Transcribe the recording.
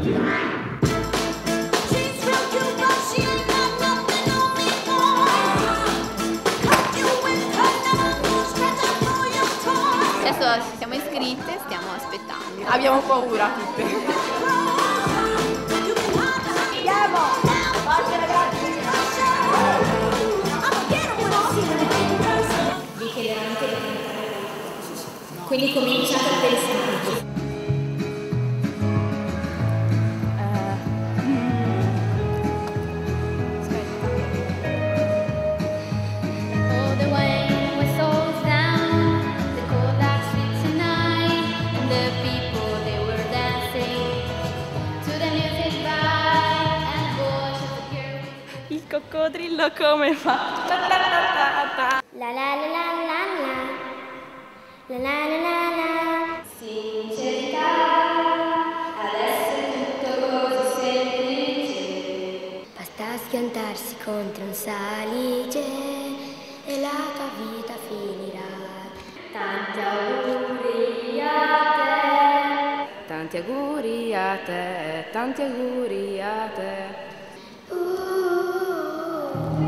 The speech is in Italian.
Adesso ci siamo iscritte, stiamo aspettando. Abbiamo paura tutte. Andiamo! Forza ragazzi! Vi chiederò anche di cantare. Quindi cominciate a pensare. Il coccodrillo come fa? La la la la la la. La la la la la. Sincerità, adesso è tutto così semplice. Basta schiantarsi contro un salice e la tua vita finirà. Tanti auguri a te. Tanti auguri a te, tanti auguri a te.